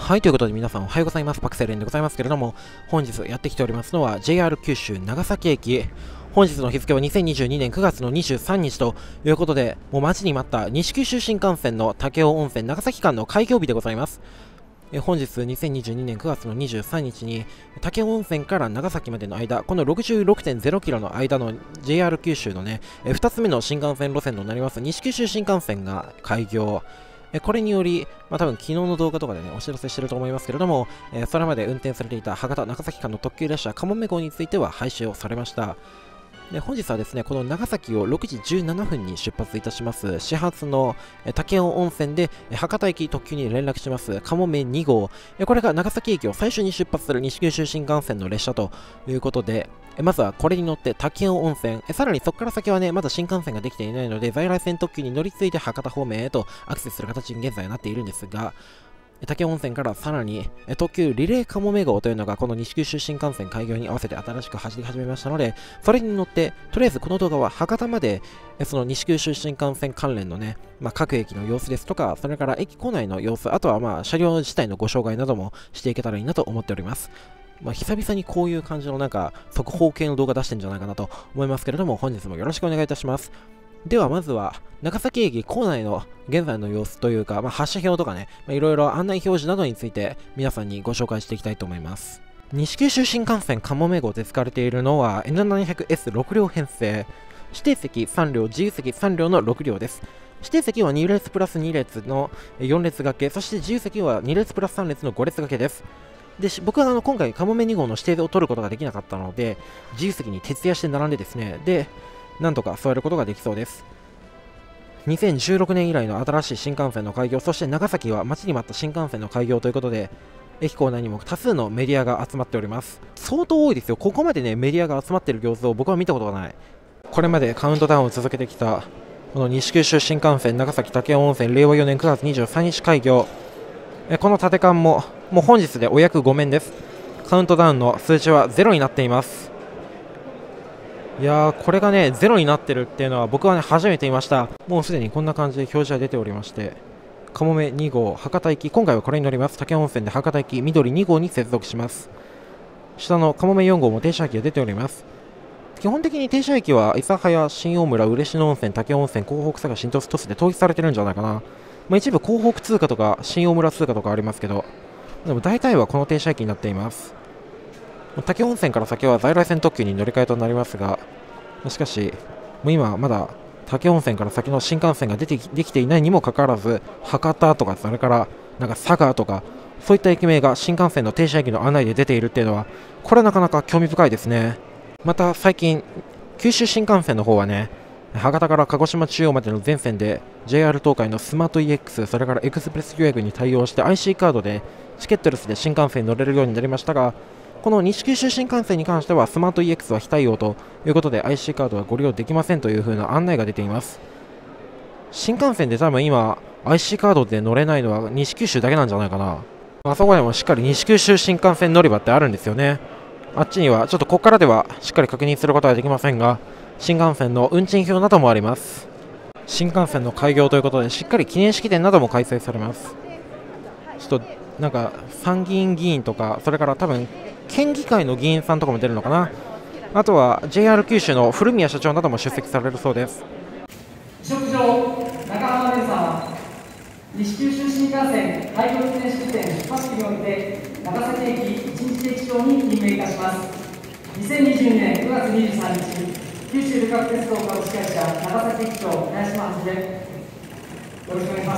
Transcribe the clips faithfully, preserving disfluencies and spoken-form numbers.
はい、ということで皆さんおはようございます。パクセレンでございますけれども、本日やってきておりますのは ジェイアール 九州長崎駅。本日の日付はにせんにじゅうにねんくがつのにじゅうさんにちということで、もう待ちに待った西九州新幹線の武雄温泉長崎間の開業日でございます。え本日にせんにじゅうにねんくがつのにじゅうさんにちに武雄温泉から長崎までの間、この ろくじゅうろくてんゼロキロの間の ジェイアール 九州のね、ふたつめの新幹線路線となります西九州新幹線が開業。これにより、まあ、多分昨日の動画とかでね、お知らせしてると思いますけれども、えー、それまで運転されていた博多長崎間の特急列車かもめ号については廃止をされました。で本日はですね、この長崎をろくじじゅうななふんに出発いたします、始発の武雄温泉で博多駅特急に連絡します、かもめにごう。これが長崎駅を最初に出発する西九州新幹線の列車ということで、まずはこれに乗って武雄温泉、さらにそこから先はね、まだ新幹線ができていないので、在来線特急に乗り継いで博多方面へとアクセスする形に現在はなっているんですが、武雄温泉からさらに特急リレーかもめ号というのがこの西九州新幹線開業に合わせて新しく走り始めましたので、それに乗ってとりあえずこの動画は博多までその西九州新幹線関連のね、まあ、各駅の様子ですとか、それから駅構内の様子、あとはまあ車両自体のご紹介などもしていけたらいいなと思っております。まあ久々にこういう感じのなんか速報系の動画出してるんじゃないかなと思いますけれども、本日もよろしくお願いいたします。ではまずは長崎駅構内の現在の様子というか、まあ、発車表とかね、いろいろ案内表示などについて皆さんにご紹介していきたいと思います。西九州新幹線かもめ号で使われているのは エヌななひゃくエスろくりょう編成、指定席さんりょう、自由席さんりょうのろくりょうです。指定席はにれつプラスにれつのよんれつ掛け、そして自由席はにれつプラスさんれつのごれつ掛けです。で僕はあの今回かもめに号の指定を取ることができなかったので、自由席に徹夜して並んでですね、でなんとか座ることができそうです。にせんじゅうろくねん以来の新しい新幹線の開業、そして長崎は待ちに待った新幹線の開業ということで、駅構内にも多数のメディアが集まっております。相当多いですよ。ここまでねメディアが集まっている様子を僕は見たことがない。これまでカウントダウンを続けてきたこの西九州新幹線長崎武雄温泉れいわよねんくがつにじゅうさんにち開業。この縦缶ももう本日でお役ごめんです。カウントダウンの数値はゼロになっています。いやー、これがねゼロになってるっていうのは僕はね初めて見ました。もうすでにこんな感じで表示が出ておりまして、かもめにごう博多行き、今回はこれに乗ります。武雄温泉で博多行き緑にごうに接続します。下のかもめよんごうも停車駅が出ております。基本的に停車駅は諫早、新大村、嬉野温泉、武雄温泉、港北、佐賀、新鳥栖、鳥栖で統一されてるんじゃないかな。まあ、一部港北通過とか新大村通過とかありますけど、でも大体はこの停車駅になっています。武雄温泉から先は在来線特急に乗り換えとなりますが、しかしもう今まだ武雄温泉から先の新幹線が出てできていないにもかかわらず、博多とかそれからなんか佐賀とかそういった駅名が新幹線の停車駅の案内で出ているっていうのは、これはなかなか興味深いですね。また最近九州新幹線の方はね、博多から鹿児島中央までの全線で ジェイアール 東海のスマート イーエックス、それからエクスプレス予約に対応して アイシー カードでチケットレスで新幹線に乗れるようになりましたが、この西九州新幹線に関してはスマート イーエックス は非対応ということで アイシー カードはご利用できませんという風な案内が出ています。新幹線で多分今 アイシー カードで乗れないのは西九州だけなんじゃないかな。あそこでもしっかり西九州新幹線乗り場ってあるんですよね。あっちにはちょっとここからではしっかり確認することはできませんが、新幹線の運賃表などもあります。新幹線の開業ということでしっかり記念式典なども開催されます。ちょっとなんか参議院議員とか、それから多分県議会の議員さんとかも出るのかな。あとは ジェイアール 九州の古宮社長なども出席されるそうです。 試食場中浜連さんは西九州新幹線開業記念式典出発式において長崎駅一日駅長に任命いたします。にせんにじゅうにねんくがつにじゅうさんにち、九州旅客鉄道株式会社長崎駅長林間八でよろしくお願いします。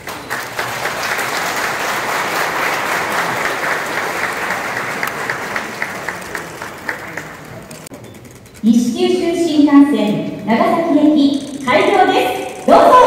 西九州新幹線長崎駅開業です。どうぞ。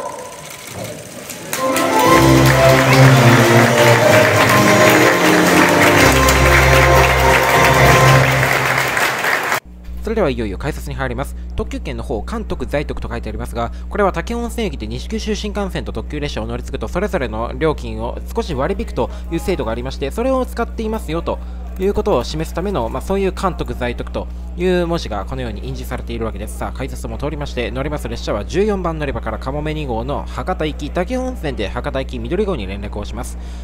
それではいよいよ解説に入ります。特急券の方、関特在特と書いてありますが、これは武雄温泉駅で西九州新幹線と特急列車を乗り継ぐとそれぞれの料金を少し割り引くという制度がありまして、それを使っていますよということを示すための、まあ、そういう関特在特という文字がこのように印字されているわけです。さあ解説も通りまして、乗ります列車はじゅうよんばん乗り場からかもめにごうの博多行き武雄温泉で博多行き緑号に連絡をします。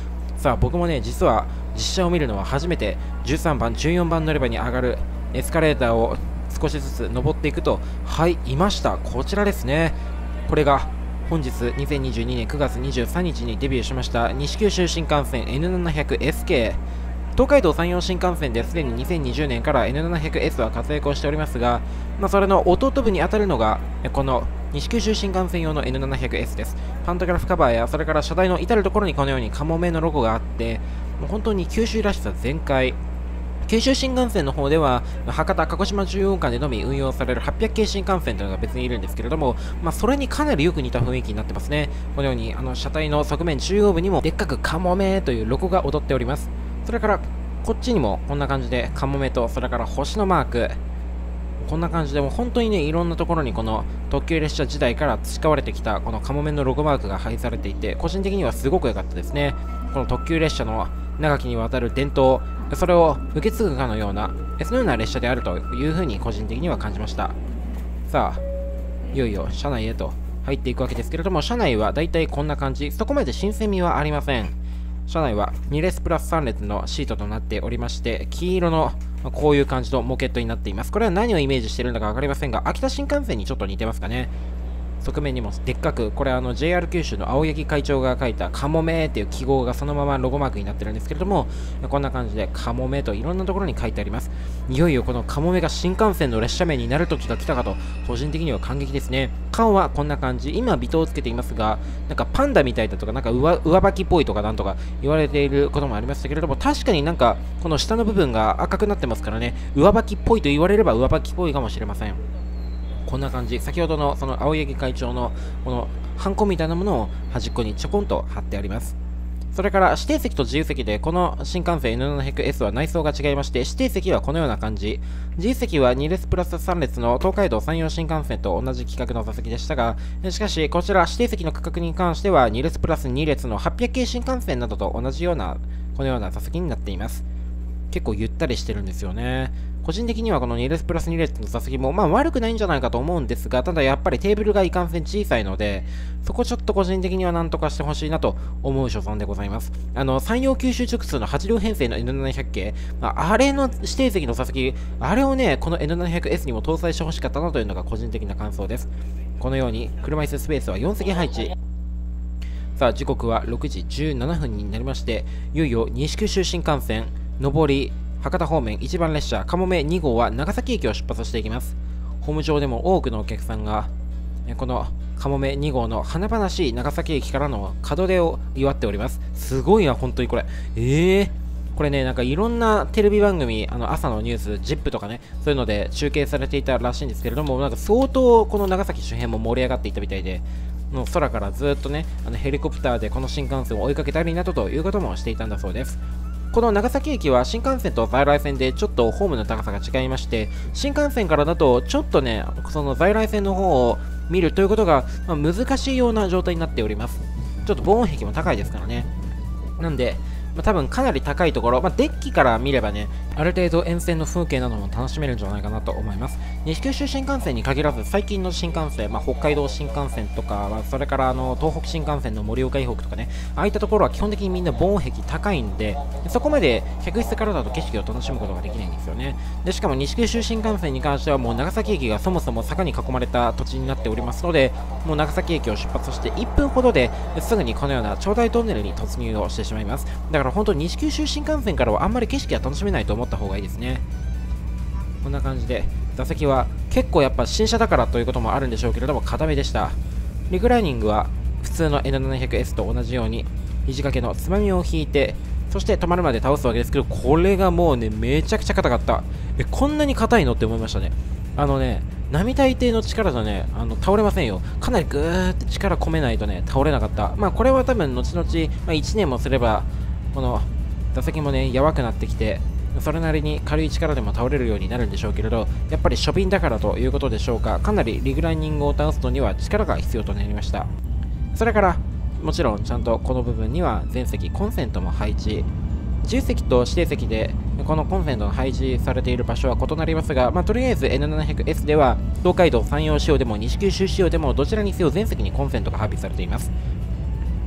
さあ僕もね実は実車を見るのは初めて。じゅうさんばんじゅうよんばん乗り場に上がるエスカレーターを少しずつ登っていくと、はいいました、こちらですね。これが本日にせんにじゅうにねんくがつにじゅうさんにちにデビューしました西九州新幹線 エヌななひゃくエスケー。 東海道山陽新幹線ですでににせんにじゅうねんから エヌななひゃくエス は活躍をしておりますが、まあ、それの弟分に当たるのがこの西九州新幹線用の エヌななひゃくエス です。パンタグラフカバーやそれから車体の至るところにこのようにカモメのロゴがあって、もう本当に九州らしさ全開。九州新幹線の方では博多・鹿児島中央間でのみ運用されるはっぴゃく系新幹線というのが別にいるんですけれども、まあ、それにかなりよく似た雰囲気になってますね。このようにあの車体の側面中央部にもでっかくカモメというロゴが踊っております。それからこっちにもこんな感じでカモメとそれから星のマーク、こんな感じでもう本当にねいろんなところにこの特急列車時代から培われてきたこのカモメのロゴマークが配されていて、個人的にはすごく良かったですね。この特急列車の長きにわたる伝統、それを受け継ぐかのようなそのような列車であるというふうに個人的には感じました。さあいよいよ車内へと入っていくわけですけれども、車内はだいたいこんな感じ、そこまで新鮮味はありません。車内はに列プラスさん列のシートとなっておりまして、黄色のこういう感じのモケットになっています。これは何をイメージしているのか分かりませんが、秋田新幹線にちょっと似てますかね。側面にもでっかく、これあの ジェイアール 九州の青柳会長が書いたカモメっていう記号がそのままロゴマークになってるんですけれども、こんな感じでカモメといろんなところに書いてあります。いよいよこのカモメが新幹線の列車名になる時が来たかと、個人的には感激ですね。顔はこんな感じ、今微糖をつけていますが、なんかパンダみたいだとか、なんか上上履きっぽいとかなんとか言われていることもありましたけれども、確かになんかこの下の部分が赤くなってますからね、上履きっぽいと言われれば上履きっぽいかもしれません。こんな感じ、先ほどのその青柳会長のこのハンコみたいなものを端っこにちょこんと貼ってあります。それから指定席と自由席でこの新幹線 エヌななひゃくエス は内装が違いまして、指定席はこのような感じ、自由席はに列プラスさん列の東海道山陽新幹線と同じ規格の座席でしたが、しかしこちら指定席の価格に関してはに列プラスに列のはっぴゃく系新幹線などと同じようなこのような座席になっています。結構ゆったりしてるんですよね。個人的にはこのに列プラスに列の座席もまあ悪くないんじゃないかと思うんですが、ただやっぱりテーブルがいかんせん小さいので、そこちょっと個人的には何とかしてほしいなと思う所存でございます。あの山陽九州直通のはち両編成の エヌななひゃく 系、まあ、あれの指定席の座席、あれをねこの エヌななひゃくエス にも搭載してほしかったなというのが個人的な感想です。このように車椅子スペースはよん席配置。さあ時刻はろくじじゅうななふんになりまして、いよいよ西九州新幹線上り博多方面いちばん列車かもめに号は長崎駅を出発していきます。ホーム上でも多くのお客さんがこのかもめに号の華々しい長崎駅からの門出を祝っております。すごいな本当にこれ。えーこれね、なんかいろんなテレビ番組、あの朝のニュース、ジップとかね、そういうので中継されていたらしいんですけれども、なんか相当この長崎周辺も盛り上がっていたみたいで、もう空からずっとね、あのヘリコプターでこの新幹線を追いかけたりなどということもしていたんだそうです。この長崎駅は新幹線と在来線でちょっとホームの高さが違いまして、新幹線からだとちょっとね、その在来線の方を見るということが、まあ、難しいような状態になっております。ちょっと防音壁も高いですからね。なんで、まあ、多分かなり高いところ、まあ、デッキから見ればね、ある程度沿線の風景なども楽しめるんじゃないかなと思います。西九州新幹線に限らず、最近の新幹線、まあ、北海道新幹線とか、まあ、それからあの東北新幹線の盛岡以北とかね、ああいったところは基本的にみんな防音壁高いんで、そこまで客室からだと景色を楽しむことができないんですよね。でしかも西九州新幹線に関してはもう長崎駅がそもそも坂に囲まれた土地になっておりますので、もう長崎駅を出発していっぷんほどですぐにこのような長大トンネルに突入をしてしまいます。だから本当に西九州新幹線からはあんまり景色は楽しめないと思った方がいいですね。こんな感じで座席は結構やっぱ新車だからということもあるんでしょうけれども硬めでした。リクライニングは普通の エヌななひゃくエス と同じように肘掛けのつまみを引いて、そして止まるまで倒すわけですけど、これがもうねめちゃくちゃ硬かった。えこんなに硬いのって思いましたね。あのね並大抵の力じゃねあの倒れませんよ。かなりグーって力込めないとね倒れなかった。まあこれは多分後々、まあ、いちねんもすればこの座席もねやわくなってきて、それなりに軽い力でも倒れるようになるんでしょうけれど、やっぱり初便だからということでしょうか、かなりリグライニングを倒すのには力が必要となりました。それからもちろんちゃんとこの部分には全席コンセントも配置、自由席と指定席でこのコンセントが配置されている場所は異なりますが、まあ、とりあえず エヌななひゃくエス では東海道山陽仕様でも西九州仕様でもどちらにせよ全席にコンセントが配備されています。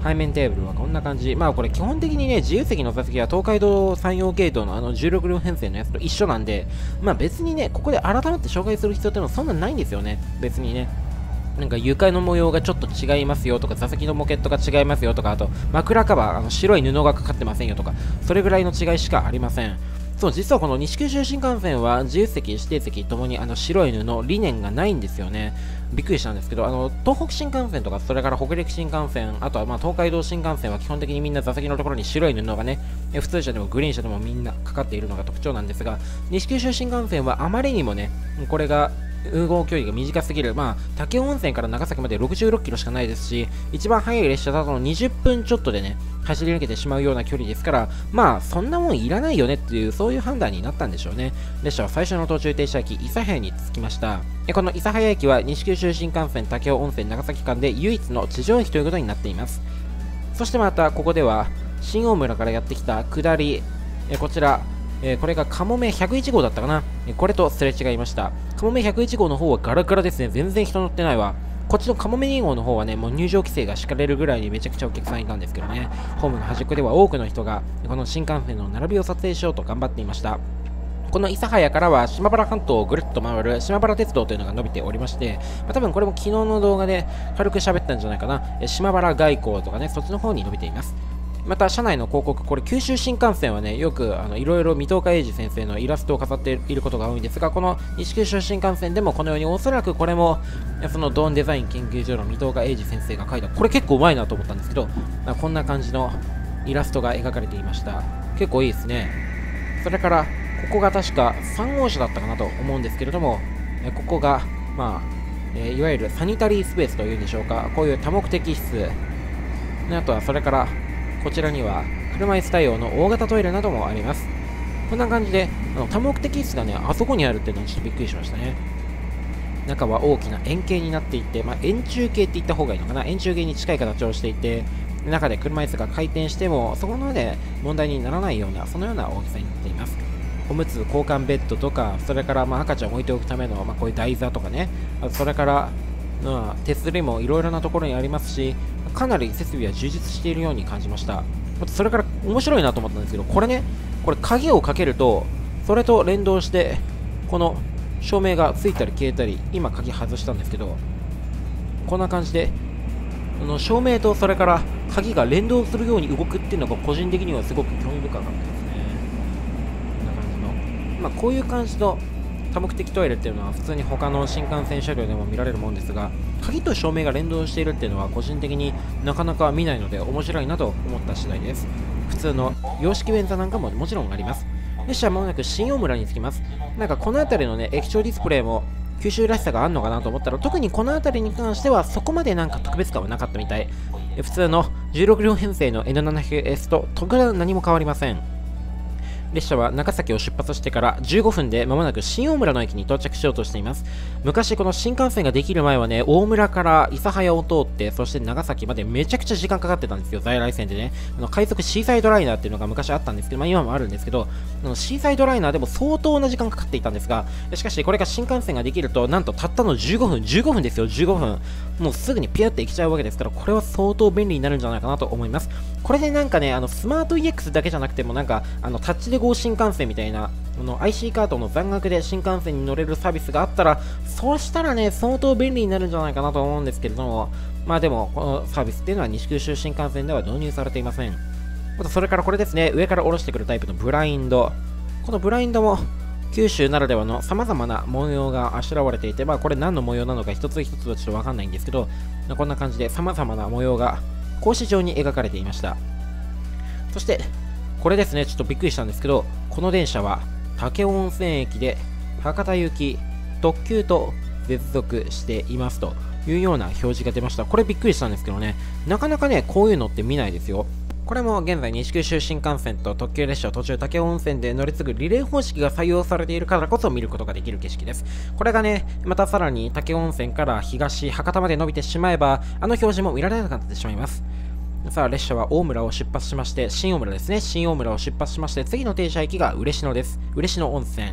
背面テーブルはこんな感じ。まあこれ基本的にね、自由席の座席は東海道山陽系統のあのじゅうろく両編成のやつと一緒なんで、まあ別にね、ここで改めて紹介する必要っていうのはそんなないんですよね。別にね。なんか床の模様がちょっと違いますよとか、座席のモケットが違いますよとか、あと枕カバー、あの白い布がかかってませんよとか、それぐらいの違いしかありません。そう、実はこの西九州新幹線は自由席、指定席ともにあの白い布、理念がないんですよね。びっくりしたんですけど、あの東北新幹線とか、それから北陸新幹線、あとはまあ東海道新幹線は基本的にみんな座席のところに白い布がね、普通車でもグリーン車でもみんなかかっているのが特徴なんですが、西九州新幹線はあまりにもね、これが運行距離が短すぎる、まあ、武雄温泉から長崎までろくじゅうろっキロしかないですし、一番速い列車だとにじゅっぷんちょっとでね、走り抜けてしまうような距離ですから、まあ、そんなもんいらないよねっていう、そういう判断になったんでしょうね。列車は最初の途中停車駅、諫早に着きました。この諫早駅は西九州新幹線武雄温泉長崎間で唯一の地上駅ということになっています。そしてまた、ここでは、新大村からやってきた下り、えこちら、えー、これがかもめひゃくいち号だったかな、えー、これとすれ違いました。かもめひゃくいち号の方はガラガラですね。全然人乗ってないわ。こっちのかもめに号の方はね、もう入場規制が敷かれるぐらいにめちゃくちゃお客さんいたんですけどね。ホームの端っこでは多くの人がこの新幹線の並びを撮影しようと頑張っていました。この諫早からは島原半島をぐるっと回る島原鉄道というのが伸びておりまして、まあ、多分これも昨日の動画で軽く喋ったんじゃないかな。え島原外交とかね、そっちの方に伸びています。また車内の広告、これ九州新幹線はね、よくあのいろいろ水戸岡英二先生のイラストを飾っていることが多いんですが、この西九州新幹線でもこのようにおそらくこれもそのドーンデザイン研究所の水戸岡英二先生が描いた、これ結構うまいなと思ったんですけど、こんな感じのイラストが描かれていました。結構いいですね。それからここが確かさん号車だったかなと思うんですけれども、ここがまあ、えー、いわゆるサニタリースペースというんでしょうか、こういう多目的室、あとはそれからこちらには車椅子対応の大型トイレなどもあります。こんな感じであの多目的室がね、あそこにあるっていうのはちょっとびっくりしましたね。中は大きな円形になっていて、まあ、円柱形って言った方がいいのかな、円柱形に近い形をしていて、中で車椅子が回転してもそこまで問題にならないような、そのような大きさになっています。おむつ交換ベッドとか、それからまあ赤ちゃんを置いておくための、まあ、こういう台座とかね、あとそれから、まあ、手すりもいろいろなところにありますし、かなり設備は充実しているように感じました。それから面白いなと思ったんですけど、これね、これ鍵をかけると、それと連動して、この照明がついたり消えたり、今鍵外したんですけど、こんな感じで、この照明とそれから鍵が連動するように動くっていうのが個人的にはすごく興味深かったですね。こんな感じの、まあこういう感じの多目的トイレっていうのは普通に他の新幹線車両でも見られるもんですが、鍵と照明が連動しているっていうのは個人的になかなか見ないので面白いなと思った次第です。普通の洋式便座なんかももちろんあります。列車はまもなく新大村に着きます。なんかこの辺りのね、液晶ディスプレイも九州らしさがあるのかなと思ったら、特にこの辺りに関してはそこまでなんか特別感はなかったみたい。普通のじゅうろく両編成の エヌななひゃくエス と特段何も変わりません。列車は長崎を出発してからじゅうごふんでまもなく新大村の駅に到着しようとしています。昔この新幹線ができる前はね、大村から諫早を通って、そして長崎までめちゃくちゃ時間かかってたんですよ、在来線でね。あの快速シーサイドライナーっていうのが昔あったんですけど、まあ今もあるんですけど、あのシーサイドライナーでも相当な時間かかっていたんですが、しかしこれが新幹線ができると、なんとたったのじゅうごふん、じゅうごふんですよ、じゅうごふん。もうすぐにピューって行けちゃうわけですから、これは相当便利になるんじゃないかなと思います。これでなんかね、あのスマート イーエックス だけじゃなくても、なんかあのタッチで ゴー 新幹線みたいな、あの アイシー カードの残額で新幹線に乗れるサービスがあったら、そうしたらね、相当便利になるんじゃないかなと思うんですけれども、まあでも、このサービスっていうのは西九州新幹線では導入されていません。あとそれからこれですね、上から下ろしてくるタイプのブラインド。このブラインドも九州ならではの様々な模様があしらわれていて、まあこれ何の模様なのか一つ一つはちょっとわかんないんですけど、こんな感じで様々な模様が格子状に描かれていました。そして、これですね、ちょっとびっくりしたんですけど、この電車は武雄温泉駅で博多行き特急と接続していますというような表示が出ました。これびっくりしたんですけどね、なかなかね、こういうのって見ないですよ。これも現在西九州新幹線と特急列車を途中武雄温泉で乗り継ぐリレー方式が採用されているからこそ見ることができる景色です。これがね、またさらに武雄温泉から東博多まで伸びてしまえば、あの表示も見られなくなってしまいます。さあ、列車は大村を出発しまして、新大村ですね、新大村を出発しまして、次の停車駅が嬉野です。嬉野温泉。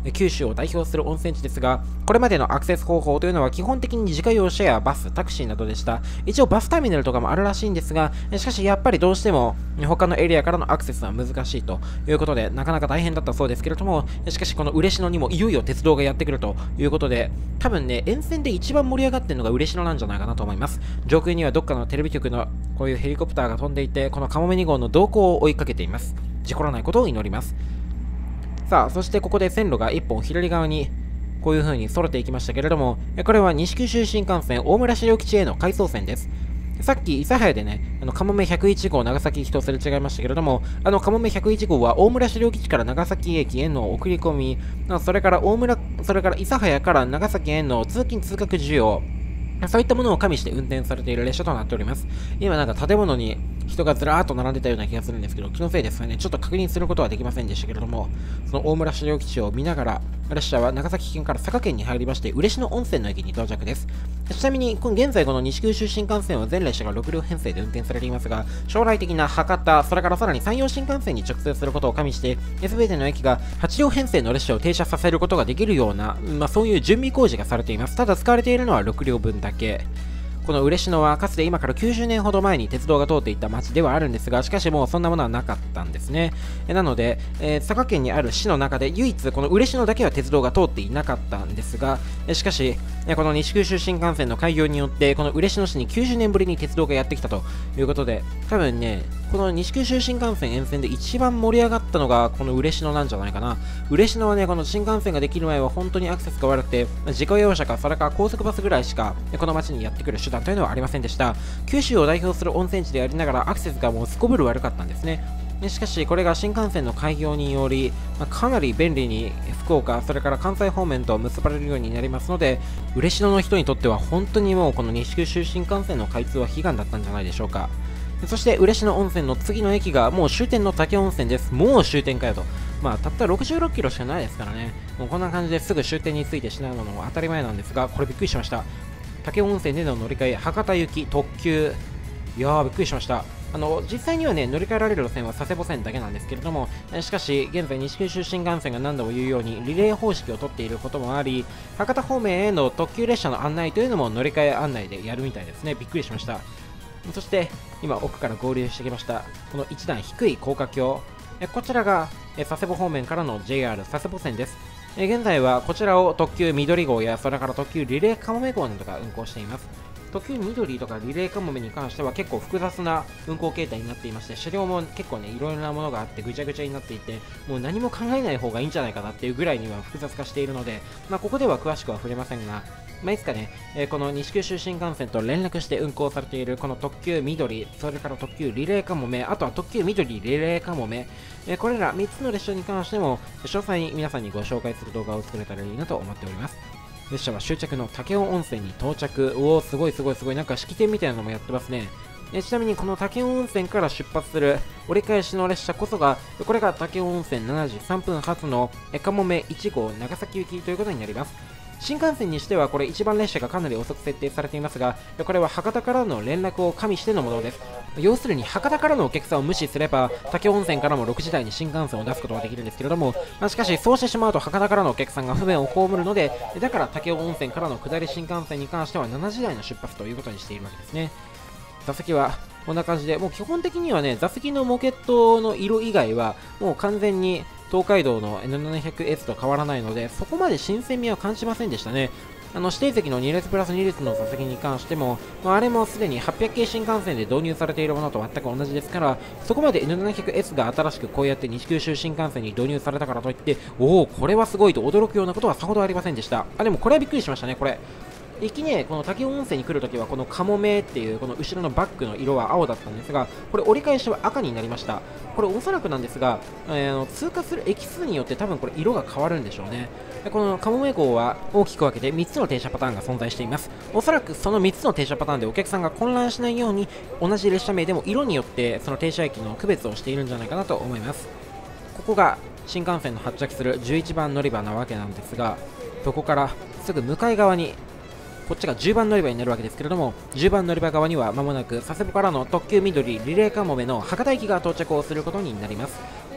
九州を代表する温泉地ですが、これまでのアクセス方法というのは基本的に自家用車やバス、タクシーなどでした。一応バスターミナルとかもあるらしいんですが、しかしやっぱりどうしても他のエリアからのアクセスは難しいということで、なかなか大変だったそうですけれども、しかしこの嬉野にもいよいよ鉄道がやってくるということで、多分ね、沿線で一番盛り上がってるのが嬉野なんじゃないかなと思います。上空にはどっかのテレビ局のこういうヘリコプターが飛んでいて、このかもめに号の動向を追いかけています。事故らないことを祈ります。さあ、そしてここで線路がいっぽん左側にこういう風に逸れていきましたけれども、これは西九州新幹線大村車両基地への回送線です。さっき諫早でね、あのかもめひゃくいち号長崎行きとすれ違いましたけれども、あのかもめひゃくいち号は大村車両基地から長崎駅への送り込み、それから大村、それから諫早から長崎への通勤通学需要、そういったものを加味して運転されている列車となっております。今なんか建物に人がずらーっと並んでたような気がするんですけど、気のせいですかね、ちょっと確認することはできませんでしたけれども、その大村車両基地を見ながら、列車は長崎県から佐賀県に入りまして、嬉野温泉の駅に到着です。ちなみに、現在この西九州新幹線は全列車がろく両編成で運転されていますが、将来的な博多、それからさらに山陽新幹線に直通することを加味して、すべての駅がはち両編成の列車を停車させることができるような、まあ、そういう準備工事がされています。ただ使われているのはろく両分だけ。この嬉野はかつて今からきゅうじゅうねんほど前に鉄道が通っていた町ではあるんですが、しかしもうそんなものはなかったんですね。なので、えー、佐賀県にある市の中で唯一この嬉野だけは鉄道が通っていなかったんですが、しかしこの西九州新幹線の開業によってこの嬉野市にきゅうじゅうねんぶりに鉄道がやってきたということで、多分ね、この西九州新幹線沿線で一番盛り上がったのがこの嬉野なんじゃないかな。嬉野はね、この新幹線ができる前は本当にアクセスが悪くて、自家用車かそれから高速バスぐらいしかこの町にやってくる手段というのはありませんでした。九州を代表する温泉地でありながらアクセスがもうすこぶる悪かったんですね。しかしこれが新幹線の開業により、まあ、かなり便利に福岡、それから関西方面と結ばれるようになりますので、嬉野の人にとっては本当にもうこの西九州新幹線の開通は悲願だったんじゃないでしょうか。そして嬉野温泉の次の駅がもう終点の武温泉です。もう終点かよと。まあたったろくじゅうろっキロしかないですからね。もうこんな感じですぐ終点についてしまうのも当たり前なんですが、これびっくりしました。武温泉での乗り換え、博多行き特急。いやーびっくりしました。あの実際にはね、乗り換えられる路線は佐世保線だけなんですけれども、しかし現在西九州新幹線が何度も言うようにリレー方式をとっていることもあり、博多方面への特急列車の案内というのも乗り換え案内でやるみたいですね。びっくりしました。そして今奥から合流してきましたこの一段低い高架橋、こちらが佐世保方面からの ジェイアール 佐世保線です。現在はこちらを特急緑号やそれから特急リレーかもめ号などが運行しています。特急緑とかリレーかもめに関しては結構複雑な運行形態になっていまして、車両も結構ねいろいろなものがあってぐちゃぐちゃになっていて、もう何も考えない方がいいんじゃないかなっていうぐらいには複雑化しているので、まあ、ここでは詳しくは触れませんが、まあ、いつかね、えー、この西九州新幹線と連絡して運行されているこの特急緑、それから特急リレーかもめ、あとは特急緑リレーかもめ、えー、これらみっつの列車に関しても詳細に皆さんにご紹介する動画を作れたらいいなと思っております。列車は終着の武雄温泉に到着。おお、すごいすごいすごい。なんか式典みたいなのもやってますね。えちなみにこの武雄温泉から出発する折り返しの列車こそが、これが武雄温泉しちじさんぷん発のかもめいち号長崎行きということになります。新幹線にしてはこれ一番列車がかなり遅く設定されていますが、これは博多からの連絡を加味してのものです。要するに博多からのお客さんを無視すれば武雄温泉からもろくじ台に新幹線を出すことができるんですけれども、まあ、しかしそうしてしまうと博多からのお客さんが不便を被るので、だから武雄温泉からの下り新幹線に関してはしちじ台の出発ということにしているわけですね。座席はこんな感じで、もう基本的にはね、座席のモケットの色以外はもう完全に東海道の エヌななひゃくエス と変わらないので、そこまで新鮮味は感じませんでしたね。あの指定席のに列プラスに列の座席に関しても、まあ、あれもすでにはっぴゃく系新幹線で導入されているものと全く同じですから、そこまで エヌななひゃくエス が新しくこうやって西九州新幹線に導入されたからといって、おお、これはすごいと驚くようなことはさほどありませんでした。あ、でもこれはびっくりしましたね、これ。行きね、この武雄温泉に来るときはこのかもめっていうこの後ろのバックの色は青だったんですが、これ折り返しは赤になりました。これおそらくなんですが、えー、通過する駅数によって多分これ色が変わるんでしょうね。このかもめ号は大きく分けてみっつの停車パターンが存在しています。おそらくそのみっつの停車パターンでお客さんが混乱しないように、同じ列車名でも色によってその停車駅の区別をしているんじゃないかなと思います。ここが新幹線の発着するじゅういちばん乗り場なわけなんですが、そこからすぐ向かい側にこっちがじゅうばん乗り場になるわけですけれども、じゅうばん乗り場側には間もなく佐世保からの特急緑リレーかもめの博多行きが到着をすることになります。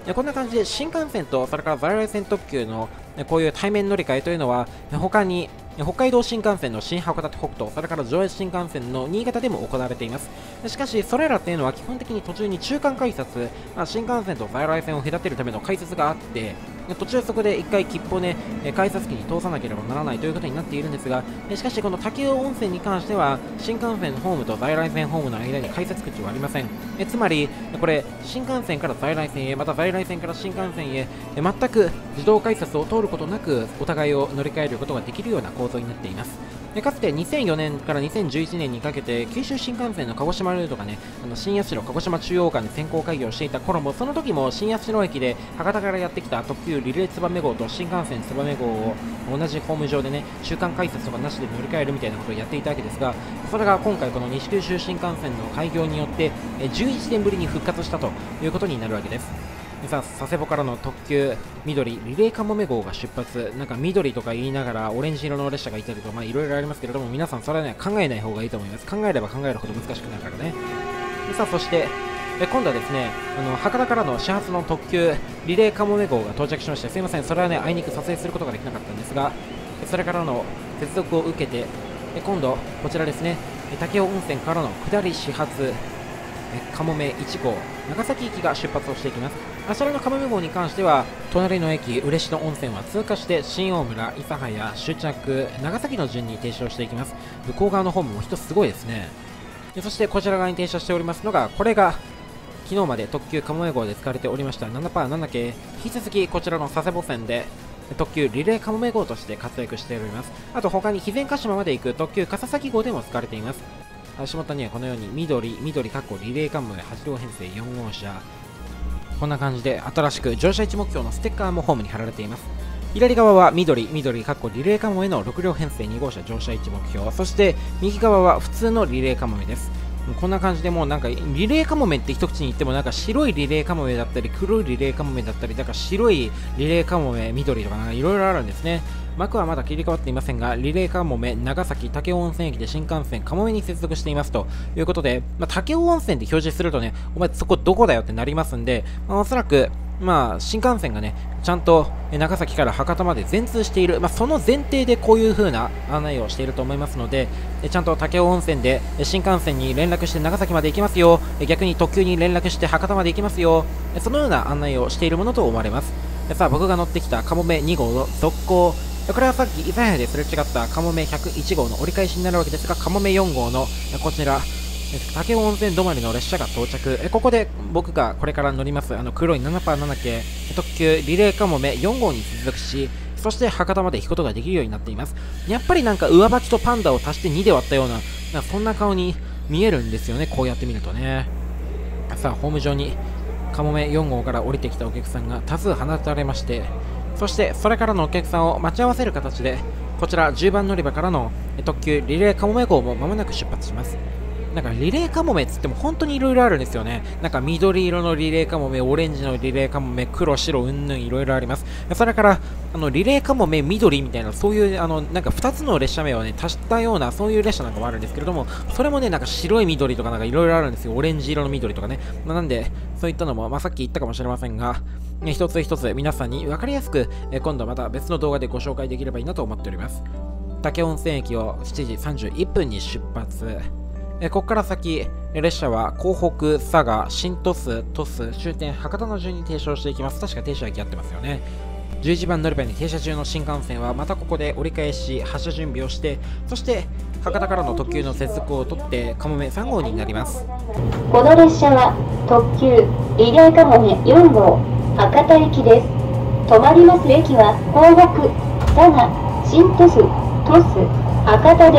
こんな感じで新幹線とそれから在来線特急のこういう対面乗り換えというのは他に北海道新幹線の新函館北斗、それから上越新幹線の新潟でも行われています。しかし、それらっていうのは基本的に途中に中間改札、まあ、新幹線と在来線を隔てるための改札があって、途中そこでいっかい切符をね、改札機に通さなければならないということになっているんですが、しかしこの武雄温泉に関しては、新幹線ホームと在来線ホームの間に改札口はありません。えつまり、これ、新幹線から在来線へ、また在来線から新幹線へ、全く自動改札を通ることなく、お互いを乗り換えることができるような構造になっています。かつてにせんよねんからにせんじゅういちねんにかけて九州新幹線の鹿児島ルートがね、あの新八代鹿児島中央間で先行開業していた頃も、その時も新八代駅で博多からやってきた特急リレーつばめ号と新幹線つばめ号を同じホーム上でね、中間改札とかなしで乗り換えるみたいなことをやっていたわけですが、それが今回この西九州新幹線の開業によってじゅういちねんぶりに復活したということになるわけです。さあ、佐世保からの特急緑リレーかもめ号が出発、なんか緑とか言いながらオレンジ色の列車がいたりと、まあいろいろありますけれども、皆さんそれはね、考えない方がいいと思います。考えれば考えるほど難しくなるからね。さあ、そしてえ今度はですね、あの博多からの始発の特急リレーかもめ号が到着しまして、すいません、それはね、あいにく撮影することができなかったんですが、それからの接続を受けて、え今度こちらですね、武雄温泉からの下り始発かもめいち号長崎行きが出発をしていきます。あちらのかもめ号に関しては隣の駅嬉野温泉は通過して新大村、諫早、終着長崎の順に停車をしていきます。向こう側のホームも人すごいですね。でそしてこちら側に停車しておりますのが、これが昨日まで特急かもめ号で使われておりました ななパーなな 系、引き続きこちらの佐世保線で特急リレーかもめ号として活躍しております。あと他に肥前鹿島まで行く特急笠崎号でも使われています。足元にはこのように緑、緑、かっこリレーかもめはち両編成よん号車、こんな感じで新しく乗車位置目標のステッカーもホームに貼られています。左側は緑、緑、かっこリレーかもめのろく両編成に号車乗車位置目標、そして右側は普通のリレーかもめです。こんな感じでもうなんかリレーかもめって一口に言ってもなんか白いリレーかもめだったり黒いリレーかもめだったり、だから白いリレーかもめ緑とかなんかいろいろあるんですね。幕はまだ切り替わっていませんが、リレーかもめ長崎武雄温泉駅で新幹線かもめに接続していますということで、まあ、武雄温泉で表示するとね、お前そこどこだよってなりますんで、まあ、おそらくまあ新幹線がねちゃんと長崎から博多まで全通している、まあ、その前提でこういう風な案内をしていると思いますので、ちゃんと武雄温泉で新幹線に連絡して長崎まで行きますよ、逆に特急に連絡して博多まで行きますよ、そのような案内をしているものと思われます。さあ、僕が乗ってきたかもめに号の続行、これはさっき諫早ですれ違ったかもめひゃくいち号の折り返しになるわけですが、かもめよん号のこちら武雄温泉止まりの列車が到着。ここで僕がこれから乗りますあの黒い ななパーなな 系特急リレーかもめよん号に接続し、そして博多まで行くことができるようになっています。やっぱりなんか上履きとパンダを足してにで割ったような、なんかそんな顔に見えるんですよね、こうやって見るとね。さあ、ホーム上にかもめよん号から降りてきたお客さんが多数放たれまして、そしてそれからのお客さんを待ち合わせる形で、こちらじゅうばん乗り場からの特急リレーかもめ号もまもなく出発します。なんかリレーかもめっつっても本当にいろいろあるんですよね。なんか緑色のリレーかもめ、オレンジのリレーかもめ、黒、白、うんぬんいろいろあります。それからあのリレーかもめ緑みたいな、そういうあのなんかふたつの列車名をね足したようなそういう列車なんかもあるんですけれども、それもねなんか白い緑とかなんかいろいろあるんですよ。オレンジ色の緑とかね。まあ、なんでそういったのも、まあ、さっき言ったかもしれませんが、ね、一つ一つ皆さんに分かりやすくえ今度また別の動画でご紹介できればいいなと思っております。武雄温泉駅をしちじさんじゅういっぷんに出発。えここから先、列車は港北、佐賀、新鳥栖、鳥栖、終点博多の順に停車をしていきます。確か停車駅やってますよね。じゅういちばん乗り場に停車中の新幹線はまたここで折り返し発車準備をして、そして博多からの特急の接続を取ってかもめさん号になります。 この列車は特急リレーかもめよん号博多行きです。止まります駅は港北、佐賀、新鳥栖、鳥栖、博多です。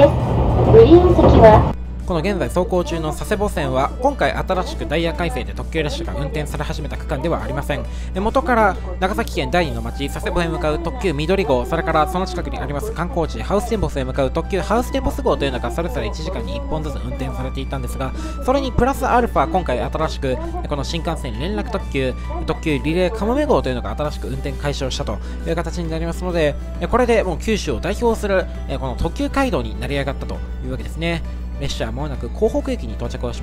グリーン席はこの現在走行中の佐世保線は今回新しくダイヤ改正で特急列車が運転され始めた区間ではありません。元から長崎県第二の町佐世保へ向かう特急緑号、それからその近くにあります観光地ハウステンボスへ向かう特急ハウステンボス号というのがそれぞれいちじかんにいっぽんずつ運転されていたんですが、それにプラスアルファ今回新しくこの新幹線連絡特急特急リレーかもめ号というのが新しく運転開始をしたという形になりますので、これでもう九州を代表するこの特急街道になり上がったというわけですね。列車はまもなく港北駅に到着をします。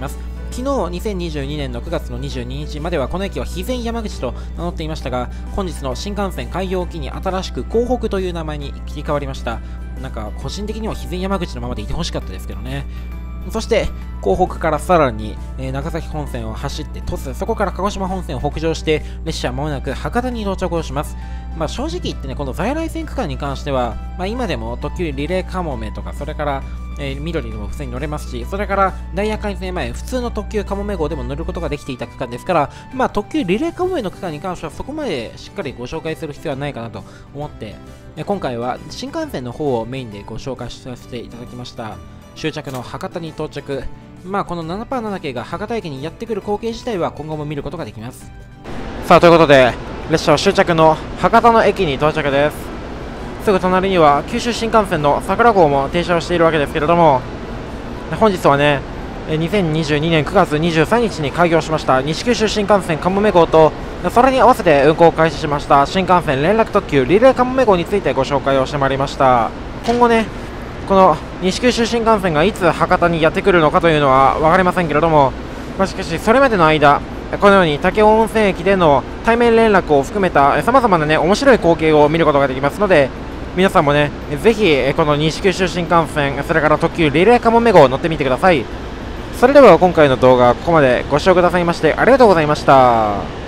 昨日にせんにじゅうにねんのくがつのにじゅうににちまではこの駅は肥前山口と名乗っていましたが、本日の新幹線開業を機に新しく江北という名前に切り替わりました。なんか個人的には肥前山口のままでいてほしかったですけどね。そして江北からさらに、えー、長崎本線を走って鳥栖、そこから鹿児島本線を北上して列車はまもなく博多に到着をします。まあ、正直言ってね、この在来線区間に関しては、まあ、今でも特急リレーかもめとか、それから、えー、緑でも普通に乗れますし、それからダイヤ改正前、普通の特急かもめ号でも乗ることができていた区間ですから、まあ、特急リレーかもめの区間に関してはそこまでしっかりご紹介する必要はないかなと思って、えー、今回は新幹線の方をメインでご紹介させていただきました。終着の博多に到着。まあこの ななパーなな 系が博多駅にやってくる光景自体は今後も見ることができます。さあということで、列車は終着の博多の駅に到着です。すぐ隣には九州新幹線の桜号も停車をしているわけですけれども、本日はね、にせんにじゅうにねんくがつにじゅうさんにちに開業しました西九州新幹線かもめ号と、それに合わせて運行を開始しました新幹線連絡特急リレーかもめ号についてご紹介をしてまいりました。今後ね、この西九州新幹線がいつ博多にやってくるのかというのは分かりませんけれども、まあ、しかしそれまでの間、このように武雄温泉駅での対面連絡を含めたさまざまなね面白い光景を見ることができますので、皆さんもねぜひこの西九州新幹線、それから特急リレーかもめ号乗ってみてください。それでは今回の動画はここまでご視聴くださいましてありがとうございました。